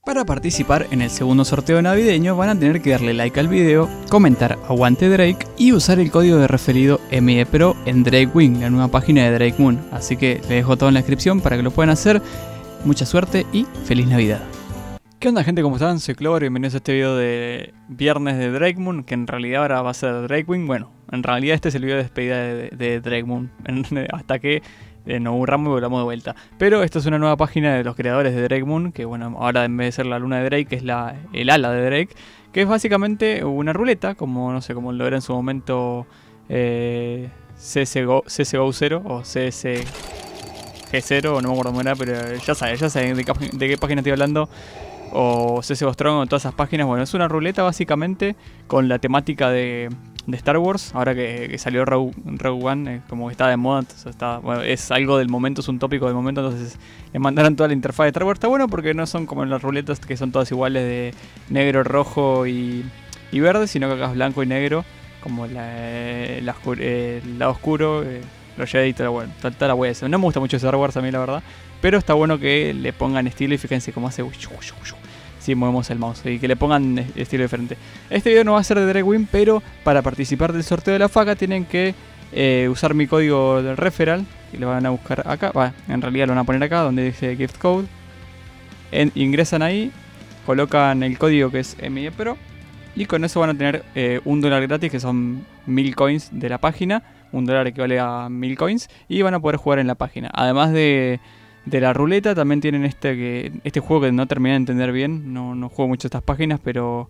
Para participar en el segundo sorteo navideño van a tener que darle like al video, comentar Aguante Drake y usar el código de referido MEPRO en Drakewing, la nueva página de Drake Moon. Así que les dejo todo en la descripción para que lo puedan hacer. Mucha suerte y feliz Navidad. ¿Qué onda, gente? ¿Cómo están? Soy Clover y bienvenidos a este video de viernes de Drake Moon, que en realidad ahora va a ser Drakewing. Bueno, en realidad este es el video de despedida de Drake Moon, hasta que nos aburramos y volvamos de vuelta. Pero esto es una nueva página de los creadores de Drake Moon, que bueno, ahora en vez de ser la luna de Drake, es el ala de Drake, que es básicamente una ruleta, como no sé, como lo era en su momento CSGO 0 o CSG0, o no me acuerdo cómo era, pero ya saben de qué página estoy hablando. O CSGO Strong o todas esas páginas. Bueno, es una ruleta básicamente con la temática de Star Wars. Ahora que salió Rogue One, como que está de moda, entonces bueno, es algo del momento, es un tópico del momento. Entonces le mandaron toda la interfaz de Star Wars. Está bueno porque no son como las ruletas que son todas iguales de negro, rojo y verde, sino que acá es blanco y negro, como el lado oscuro, los Jedi y toda la wea. No me gusta mucho Star Wars a mí, la verdad, pero está bueno que le pongan estilo y fíjense cómo hace si movemos el mouse y que le pongan estilo diferente. Este video no va a ser de Drakewing, pero para participar del sorteo de la faca tienen que usar mi código de referral, y lo van a buscar acá. En realidad lo van a poner acá donde dice gift code. Ingresan ahí, colocan el código que es MEPRO y con eso van a tener $1 gratis, que son 1000 coins de la página. $1 equivale a 1000 coins y van a poder jugar en la página. Además de la ruleta, también tienen este juego que no terminé de entender bien. No juego mucho estas páginas, pero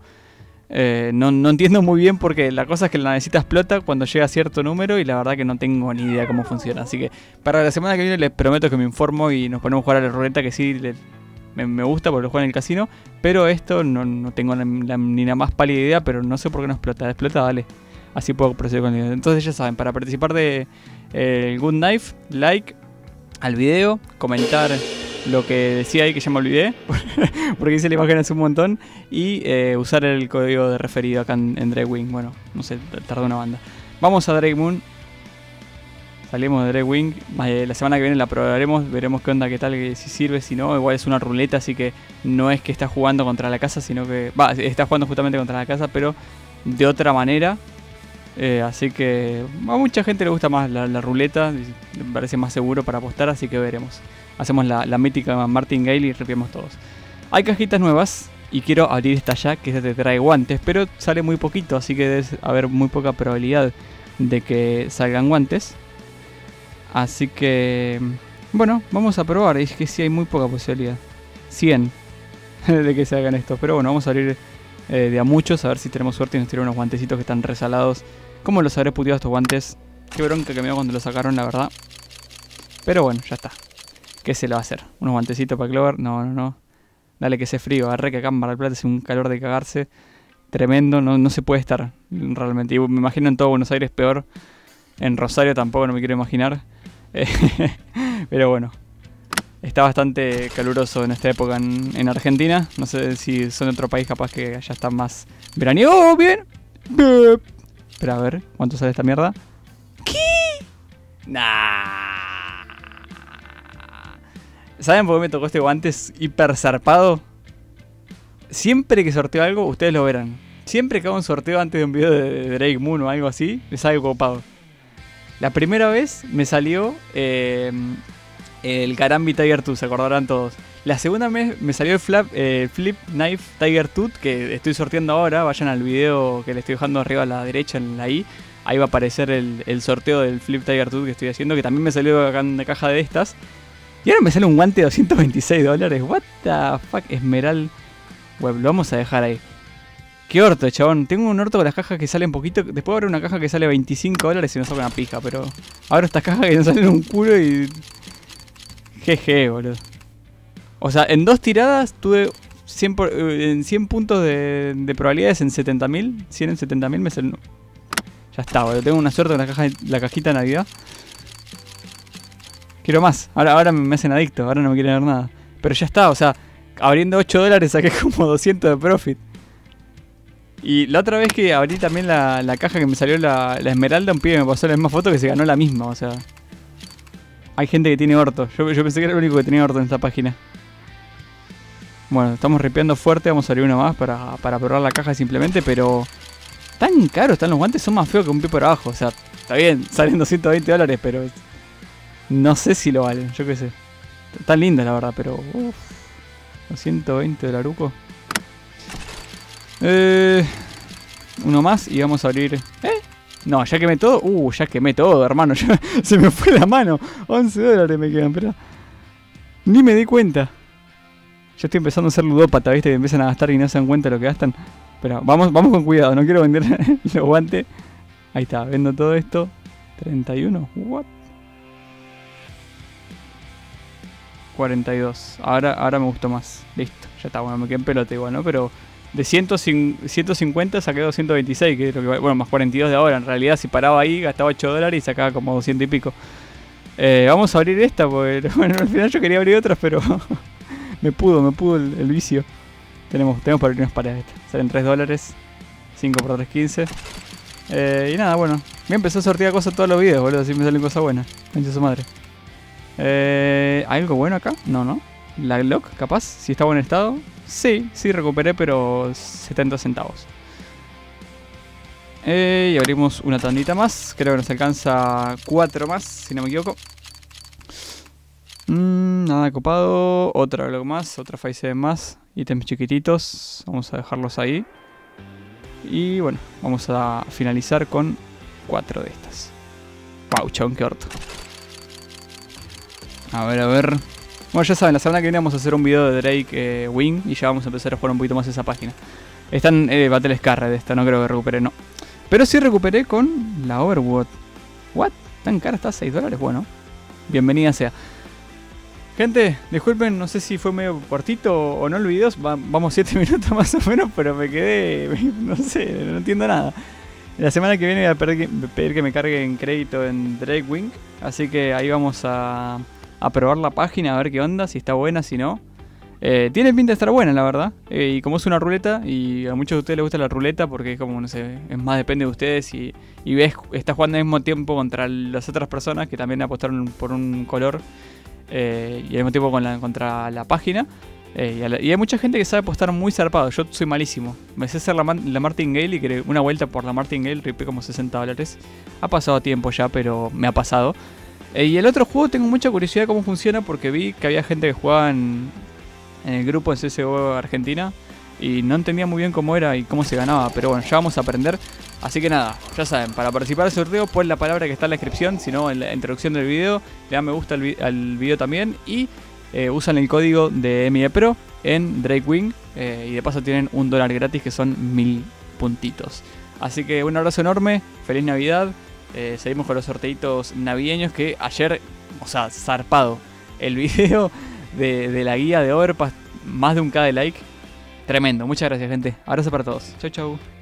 no entiendo muy bien, porque la cosa es que la navecita explota cuando llega a cierto número y la verdad que no tengo ni idea cómo funciona. Así que para la semana que viene les prometo que me informo y nos ponemos a jugar a la ruleta, que sí me gusta porque lo juego en el casino. Pero esto no tengo ni la más pálida idea, pero no sé por qué no explota. Explota, vale. Así puedo proceder con el video. Entonces ya saben, para participar de Good Knife, like al video, comentar lo que decía ahí que ya me olvidé porque hice la imagen hace un montón, y usar el código de referido acá en Drakewing. Bueno, no sé, tardó una banda. Vamos a Drake Moon. Salimos de Drakewing. La semana que viene la probaremos, veremos qué onda, qué tal, si sirve, si no. Igual es una ruleta, así que no es que está jugando contra la casa, sino que está jugando justamente contra la casa, pero de otra manera. Así que a mucha gente le gusta más la ruleta, me parece más seguro para apostar, así que veremos. Hacemos la mítica Martingale y ripiamos todos. Hay cajitas nuevas y quiero abrir esta ya, que te trae guantes, pero sale muy poquito, así que debe haber muy poca probabilidad de que salgan guantes. Así que bueno, vamos a probar. Es que sí hay muy poca posibilidad, 100 de que salgan estos, pero bueno, vamos a abrir de a muchos, a ver si tenemos suerte y nos tiran unos guantecitos que están resalados. ¿Cómo los habré puteado estos guantes? Qué bronca que me dio cuando los sacaron, la verdad. Pero bueno, ya está. ¿Qué se le va a hacer? ¿Unos guantecitos para Clover? No. Dale, que se frío. Agarré que acá en Mar del Plata hace un calor de cagarse tremendo. No se puede estar realmente. Y me imagino en todo Buenos Aires peor. En Rosario tampoco, no me quiero imaginar. Pero bueno, está bastante caluroso en esta época en Argentina. No sé si son de otro país, capaz que allá está más veraniego. ¡Oh, bien! Pero a ver, ¿cuánto sale esta mierda? ¿Qué? Nah. ¿Saben por qué me tocó este guante? Es hiper zarpado. Siempre que sorteo algo, ustedes lo verán. Siempre que hago un sorteo antes de un video de Drake Moon o algo así, les sale copado. La primera vez me salió el Karambit Tiger Tooth, se acordarán todos. La segunda vez me salió el Flip Knife Tiger Tooth, que estoy sorteando ahora. Vayan al video que le estoy dejando arriba a la derecha, en la I. Ahí va a aparecer el sorteo del Flip Tiger Tooth que estoy haciendo, que también me salió acá en una caja de estas. Y ahora me sale un guante de $226. What the fuck, Esmeral. Bueno, lo vamos a dejar ahí. Qué orto, chabón. Tengo un orto con las cajas que salen poquito. Después habrá una caja que sale $25 y me saca una pija, pero ahora estas cajas que no salen un culo y... GG, boludo. O sea, en 2 tiradas tuve 100 puntos de probabilidades en 70.000. 100 en 70.000 me salen... Ya está, boludo. Tengo una suerte con la cajita de Navidad. Quiero más. Ahora me hacen adicto. Ahora no me quieren ver nada. Pero ya está, o sea, abriendo $8 saqué como 200 de profit. Y la otra vez que abrí también la caja que me salió la esmeralda, un pibe me pasó la misma foto que se ganó la misma, o sea... Hay gente que tiene orto. Yo pensé que era el único que tenía orto en esta página. Bueno, estamos ripeando fuerte. Vamos a abrir uno más para probar la caja simplemente. Pero tan caros están los guantes. Son más feos que un pie por abajo. O sea, está bien, salen $220, pero no sé si lo valen. Yo qué sé. Están lindas la verdad, pero uff, $120. Uno más y vamos a abrir. No, ya quemé todo. Ya quemé todo, hermano. Se me fue la mano. $11 me quedan, pero ni me di cuenta. Yo estoy empezando a ser ludópata, ¿viste? Que empiezan a gastar y no se dan cuenta de lo que gastan. Pero vamos con cuidado, no quiero vender los guantes. Ahí está, vendo todo esto. 31, what? 42. Ahora me gustó más. Listo, ya está, bueno, me quedé en pelota igual, ¿no? Pero de 150 saqué 226, que es lo que bueno, más 42 de ahora. En realidad, si paraba ahí, gastaba $8 y sacaba como 200 y pico. Vamos a abrir esta, porque bueno, al final yo quería abrir otras, pero me pudo el vicio. Tenemos para abrir unas paredes estas. Salen $3, 5 por 3, 15. Y nada, bueno. Me empezó a sortear cosas todos los videos, boludo, así me salen cosas buenas. Mancha su madre. ¿Hay algo bueno acá? No. La Glock, capaz, si está en buen estado. Sí, recuperé, pero 70 centavos. Y abrimos una tandita más. Creo que nos alcanza 4 más, si no me equivoco. Nada copado. Otra Glock más, otra 5 más. Ítems chiquititos. Vamos a dejarlos ahí. Y bueno, vamos a finalizar con 4 de estas. Wow, chabón, qué orto. A ver. Bueno, ya saben, la semana que viene vamos a hacer un video de Drake Wing. Y ya vamos a empezar a jugar un poquito más esa página. Están Battle Scar de esta, no creo que recupere, no. Pero sí recuperé con la Overwatch. ¿What? ¿Tan cara está? $6. Bueno, bienvenida sea. Gente, disculpen, no sé si fue medio cortito o no el video. Vamos 7 minutos más o menos, pero me quedé... No sé, no entiendo nada. La semana que viene voy a pedir que me carguen crédito en Drake Wing. Así que ahí vamos a probar la página, a ver qué onda, si está buena, si no. Tiene pinta de estar buena, la verdad. Y como es una ruleta, y a muchos de ustedes les gusta la ruleta, porque es como, no sé, es más depende de ustedes. Y estás jugando al mismo tiempo contra las otras personas que también apostaron por un color. Y al mismo tiempo contra la página. Y hay mucha gente que sabe apostar muy zarpado. Yo soy malísimo. Me sé hacer la Martingale y que una vuelta por la Martingale ripé como $60. Ha pasado tiempo ya, pero me ha pasado. Y el otro juego tengo mucha curiosidad de cómo funciona, porque vi que había gente que jugaba en el grupo de CSGO Argentina y no entendía muy bien cómo era y cómo se ganaba. Pero bueno, ya vamos a aprender. Así que nada, ya saben, para participar del sorteo, pon la palabra que está en la descripción, si no en la introducción del video, le dan me gusta al video también y usan el código de MIEPRO en Drake Wing y de paso tienen $1 gratis, que son 1000 puntitos. Así que un abrazo enorme, feliz Navidad, seguimos con los sorteitos navideños, que ayer, o sea, zarpado, el video de la guía de Overpass, más de 1K de like, tremendo. Muchas gracias, gente, abrazo para todos, chau chau.